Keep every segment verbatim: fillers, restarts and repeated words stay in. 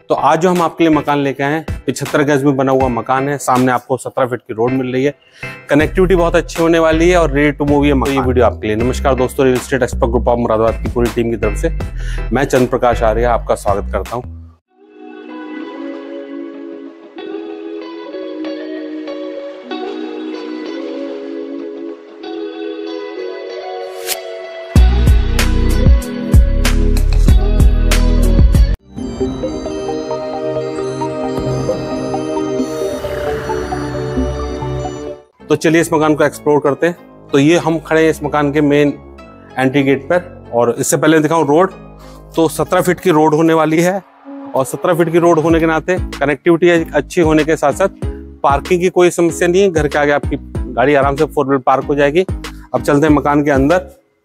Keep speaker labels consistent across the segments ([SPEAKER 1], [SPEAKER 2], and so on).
[SPEAKER 1] तो आज जो हम आपके लिए मकान लेके आए हैं, पचहत्तर गज में बना हुआ मकान है। सामने आपको सत्रह फीट की रोड मिल रही है, कनेक्टिविटी बहुत अच्छी होने वाली है और रेडी टू मूव है ये वीडियो आपके लिए। नमस्कार दोस्तों, real estate expert group of Moradabad की पूरी टीम की तरफ से मैं चंद्र प्रकाश आर्य आपका स्वागत करता हूँ। तो चलिए इस मकान को एक्सप्लोर करते हैं। तो ये हम खड़े हैं इस मकान के मेन एंट्री गेट पर, और इससे पहले दिखाऊं रोड। तो सत्रह फीट की रोड होने वाली है, और सत्रह फीट की रोड होने के नाते कनेक्टिविटी अच्छी होने के साथ साथ पार्किंग की कोई समस्या नहीं है। घर के आगे आपकी गाड़ी आराम से फोर व्हीलर पार्क हो जाएगी। अब चलते हैं मकान के अंदर।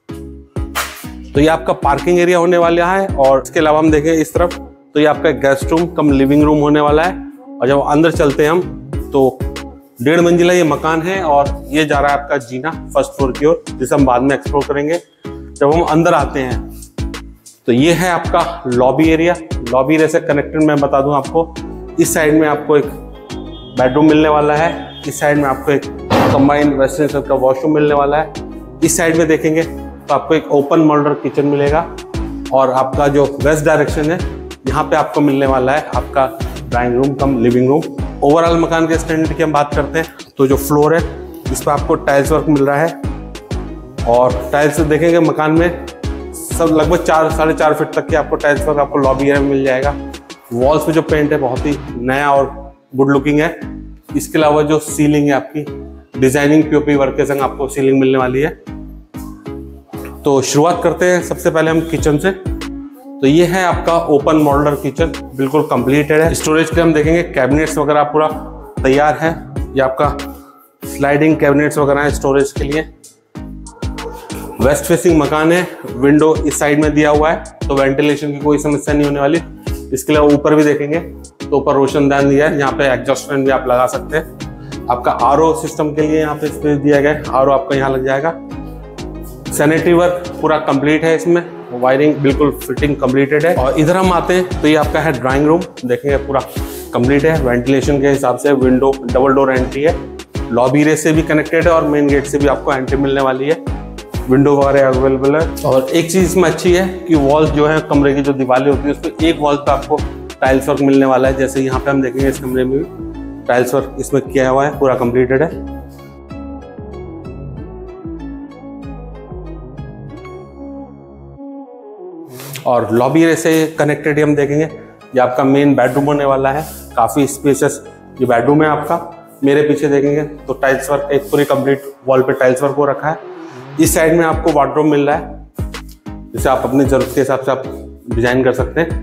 [SPEAKER 1] तो ये आपका पार्किंग एरिया होने वाला है, और इसके अलावा हम देखें इस तरफ तो ये आपका guest room cum living room होने वाला है। और जब अंदर चलते हैं हम तो डेढ़ मंजिला ये मकान है, और ये जा रहा है आपका जीना फर्स्ट फ्लोर की ओर, जिसे हम बाद में एक्सप्लोर करेंगे जब हम अंदर आते हैं। तो ये है आपका लॉबी एरिया। लॉबी एरिया से कनेक्टेड मैं बता दूं आपको, इस साइड में आपको एक बेडरूम मिलने वाला है, इस साइड में आपको एक कंबाइंड वेस्टर्न टाइप का वॉशरूम मिलने वाला है। इस साइड में देखेंगे तो आपको एक ओपन मॉड्यूलर किचन मिलेगा, और आपका जो वेस्ट डायरेक्शन है यहाँ पे आपको मिलने वाला है आपका drawing room cum living room. Overall मकान के स्टैंडर्ड की हम बात करते हैं तो जो फ्लोर है इस पर आपको टाइल्स वर्क मिल रहा है, और टाइल्स देखेंगे मकान में सब लगभग चार साढ़े चार फीट तक के आपको टाइल्स वर्क आपको लॉबी एरिया में मिल जाएगा। वॉल्स पे जो पेंट है बहुत ही नया और गुड लुकिंग है। इसके अलावा जो सीलिंग है आपकी डिजाइनिंग पीओपी वर्क के संग आपको सीलिंग मिलने वाली है। तो शुरुआत करते हैं सबसे पहले हम किचन से। तो ये है आपका ओपन मॉड्यूलर किचन, बिल्कुल कंप्लीटेड है। स्टोरेज के हम देखेंगे कैबिनेट्स वगैरह पूरा तैयार है। ये आपका स्लाइडिंग कैबिनेट्स वगैरह है स्टोरेज के लिए। वेस्ट फेसिंग मकान है, विंडो इस साइड में दिया हुआ है, तो वेंटिलेशन की कोई समस्या नहीं होने वाली। इसके अलावा ऊपर भी देखेंगे तो ऊपर रोशनदान दिया है, यहाँ पे एग्जॉस्ट फैन भी आप लगा सकते हैं। आपका आर ओ सिस्टम के लिए यहाँ पे स्पेस दिया गया है, आर ओ आपका यहाँ लग जाएगा। सैनिटरी वर्क पूरा कंप्लीट है, इसमें वायरिंग बिल्कुल फिटिंग कंप्लीटेड है। और इधर हम आते हैं तो ये आपका है ड्राइंग रूम, देखेंगे पूरा कंप्लीट है। वेंटिलेशन के हिसाब से विंडो डबल डोर एंट्री है, लॉबी एरिया से भी कनेक्टेड है, और मेन गेट से भी आपको एंट्री मिलने वाली है। विंडो वगैरह अवेलेबल है। और एक चीज इसमें अच्छी है कि वॉल्स जो है कमरे की जो दीवारें होती है उस पर एक वॉल पे आपको टाइल्स वर्क मिलने वाला है। जैसे यहाँ पे हम देखेंगे इस कमरे में भी टाइल्स वर्क इसमें किया हुआ है, पूरा कंप्लीटेड है। और लॉबी एरिया से कनेक्टेड हम देखेंगे ये आपका मेन बेडरूम होने वाला है, काफी स्पेशियस ये बेडरूम है आपका। मेरे पीछे देखेंगे तो टाइल्स वर्क एक पूरी कंप्लीट वॉल पे टाइल्स वर्क हो रखा है। इस साइड में आपको वार्डरोब मिल रहा है, जिसे आप अपनी जरूरत के हिसाब से आप डिजाइन कर सकते हैं।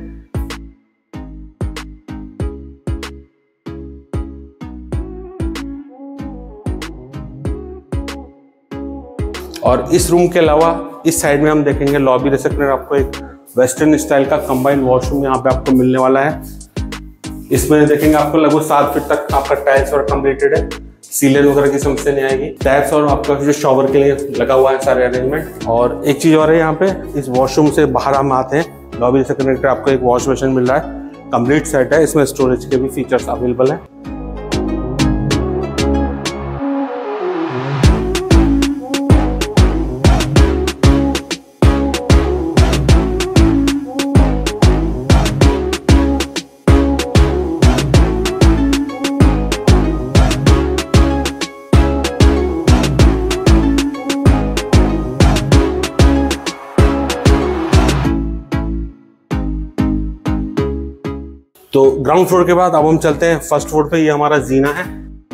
[SPEAKER 1] और इस रूम के अलावा इस साइड में हम देखेंगे लॉबी एरिया से कनेक्टेड आपको एक वेस्टर्न स्टाइल का कंबाइंड वॉशरूम यहाँ पे आपको मिलने वाला है। इसमें देखेंगे आपको लगभग सात फीट तक आपका टाइल्स वर्क कंप्लीटेड है, सीलिंग वगैरह की समस्या नहीं आएगी। टैप्स और आपका जो शॉवर के लिए लगा हुआ है सारे अरेंजमेंट। और एक चीज और है, यहाँ पे इस वॉशरूम से बाहर हम आते हैं, लॉबी से कनेक्टेड आपको एक वॉश बेसिन मिल रहा है, कंप्लीट सेट है। इसमें स्टोरेज के भी फीचर्स अवेलेबल है। तो ग्राउंड फ्लोर के बाद अब हम चलते हैं फर्स्ट फ्लोर पे। ये हमारा जीना है।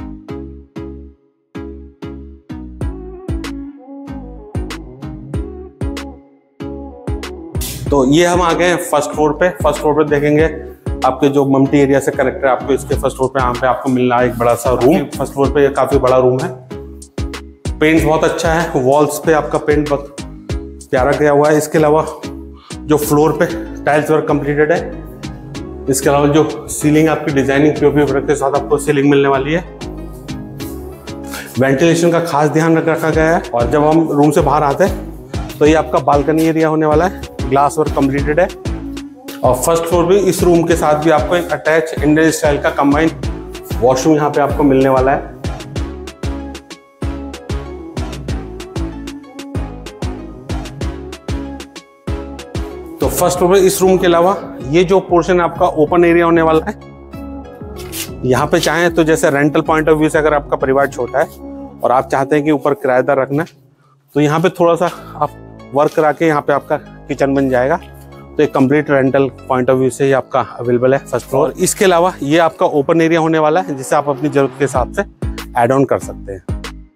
[SPEAKER 1] तो ये हम आ गए हैं फर्स्ट फ्लोर पे। फर्स्ट फ्लोर पे देखेंगे आपके जो ममटी एरिया से कनेक्टेड आपको इसके फर्स्ट फ्लोर पे यहाँ पे आपको मिल रहा है एक बड़ा सा रूम। फर्स्ट फ्लोर पे ये काफी बड़ा रूम है, पेंट बहुत अच्छा है, वॉल्स पे आपका पेंट बहुत प्यारा किया हुआ है। इसके अलावा जो फ्लोर पे टाइल्स वर्क कंप्लीटेड है। इसके अलावा जो सीलिंग आपकी डिजाइनिंग पीओपी वर्क के साथ आपको सीलिंग मिलने वाली है। वेंटिलेशन का खास ध्यान रख रखा गया है। और जब हम रूम से बाहर आते हैं तो ये आपका बालकनी एरिया होने वाला है, ग्लास वर्क कंप्लीटेड है। और फर्स्ट फ्लोर पे इस रूम के साथ भी आपको एक अटैच इंडियन स्टाइल का कंबाइंड वॉशरूम यहाँ पे आपको मिलने वाला है। तो फर्स्ट फ्लोर पे इस रूम के अलावा ये जो पोर्शन आपका ओपन एरिया होने वाला है, यहाँ पे चाहें तो जैसे रेंटल पॉइंट ऑफ व्यू से अगर आपका परिवार छोटा है और आप चाहते हैं कि ऊपर किराएदार रखना है, तो यहाँ पे थोड़ा सा आप वर्क करा के यहाँ पे आपका किचन बन जाएगा। तो एक complete rental point of view से ये आपका अवेलेबल है फर्स्ट फ्लोर। इसके अलावा ये आपका ओपन एरिया होने वाला है जिसे आप अपनी जरूरत के हिसाब से ऐड ऑन कर सकते हैं।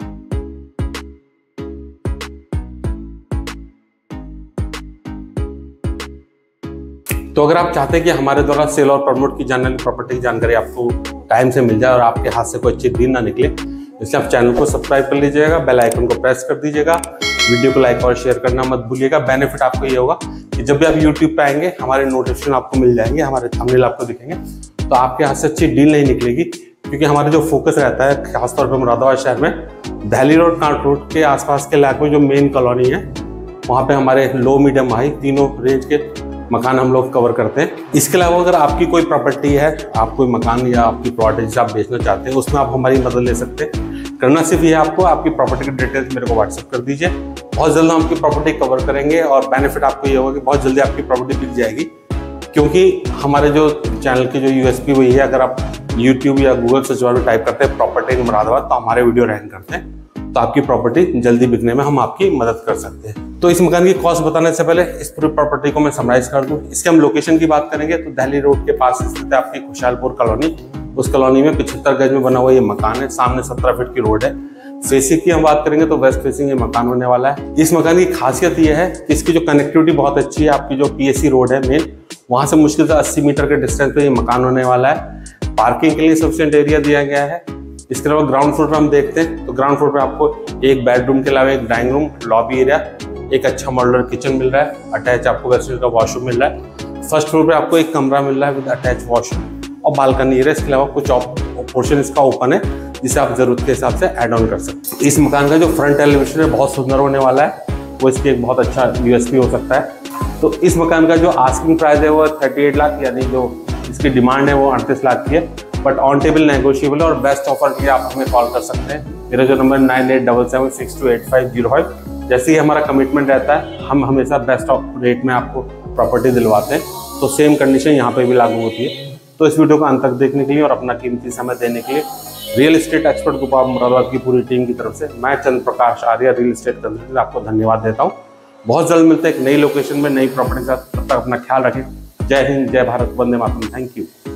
[SPEAKER 1] तो अगर आप चाहते हैं कि हमारे द्वारा सेल और प्रमोट की जाने वाली प्रॉपर्टी की जानकारी आपको टाइम से मिल जाए और आपके हाथ से कोई अच्छी डील ना निकले, इसलिए आप चैनल को सब्सक्राइब कर लीजिएगा, बेल आइकन को प्रेस कर दीजिएगा, वीडियो को लाइक और शेयर करना मत भूलिएगा। बेनिफिट आपको ये होगा कि जब भी आप यूट्यूब पे आएंगे हमारे नोटिफिकेशन आपको मिल जाएंगे, हमारे थंबनेल आपको दिखेंगे, तो आपके हाथ से अच्छी डील नहीं निकलेगी। क्योंकि हमारा जो फोकस रहता है खासतौर पर मुरादाबाद शहर में दिल्ली रोड, कांट रोड के आसपास के इलाके में जो मेन कॉलोनी है वहाँ पे हमारे लो, मीडियम, हाई तीनों रेंज के मकान हम लोग कवर करते हैं। इसके अलावा अगर आपकी कोई प्रॉपर्टी है, आप कोई मकान या आपकी प्रॉपर्टी जिसे आप बेचना चाहते हैं, उसमें आप हमारी मदद ले सकते हैं। करना सिर्फ ये आपको आपकी प्रॉपर्टी की डिटेल्स मेरे को व्हाट्सएप कर दीजिए, बहुत जल्द हम आपकी प्रॉपर्टी कवर करेंगे। और बेनिफिट आपको ये होगा कि बहुत जल्दी आपकी प्रॉपर्टी बिक जाएगी, क्योंकि हमारे जो चैनल की जो यूएसपी वही है, अगर आप यूट्यूब या गूगल सर्च बार में टाइप करते हैं प्रॉपर्टी इन मुरादाबाद तो हमारे वीडियो रैंक करते हैं, तो आपकी प्रॉपर्टी जल्दी बिकने में हम आपकी मदद कर सकते हैं। तो इस मकान की कॉस्ट बताने से पहले इस पूरी प्रॉपर्टी को मैं समराइज कर दूं। इसके हम लोकेशन की बात करेंगे तो दिल्ली रोड के पास स्थित है आपकी खुशहालपुर कॉलोनी। उस कॉलोनी में पिछहत्तर गज में बना हुआ ये मकान है, सामने सत्रह फीट की रोड है। फेसिंग की हम बात करेंगे तो वेस्ट फेसिंग ये मकान होने वाला है। इस मकान की खासियत ये है कि इसकी जो कनेक्टिविटी बहुत अच्छी है। आपकी जो पीएससी रोड है मेन, वहां से मुश्किल से अस्सी मीटर के डिस्टेंस पे ये मकान होने वाला है। पार्किंग के लिए सफिशिएंट एरिया दिया गया है। इसके अलावा ग्राउंड फ्लोर पे हम देखते हैं तो ग्राउंड फ्लोर पे आपको एक बेडरूम के अलावा एक डाइनिंग रूम, लॉबी एरिया, एक अच्छा मॉड्यूलर किचन मिल रहा है, अटैच आपको वेस्टर्न का वॉशरूम मिल रहा है। फर्स्ट फ्लोर पे आपको एक कमरा मिल रहा है विद अटैच वॉशरूम और बालकनी एरिया। इसके अलावा कुछ पोर्शन इसका ओपन है जिसे आप जरूरत के हिसाब से ऐड ऑन कर सकते हैं। इस मकान का जो फ्रंट एलिवेशन है बहुत सुंदर होने वाला है, वो इसकी एक बहुत अच्छा यूएसपी हो सकता है। तो इस मकान का जो आस्किंग प्राइस है वो अड़तीस लाख, यानी जो इसकी डिमांड है वो अड़तीस लाख की है, बट ऑन टेबल नेगोशिएबल है। और बेस्ट ऑफर के लिए आप हमें कॉल कर सकते हैं। मेरा जो number nine eight double seven six two eight five zero five. जैसे ही हमारा कमिटमेंट रहता है, हम हमेशा बेस्ट ऑफ रेट में आपको प्रॉपर्टी दिलवाते हैं। तो सेम कंडीशन यहाँ पे भी लागू होती है। तो इस वीडियो को अंत तक देखने के लिए और अपना कीमती समय देने के लिए real estate expert Gopal Moradabad की पूरी टीम की तरफ से मैं Chandra Prakash Arya real estate consultant आपको धन्यवाद देता हूँ। बहुत जल्द मिलते हैं एक नई लोकेशन में नई प्रॉपर्टी के साथ। तब तक अपना ख्याल रखें। जय हिंद, जय भारत, वंदे मातरम। Thank you.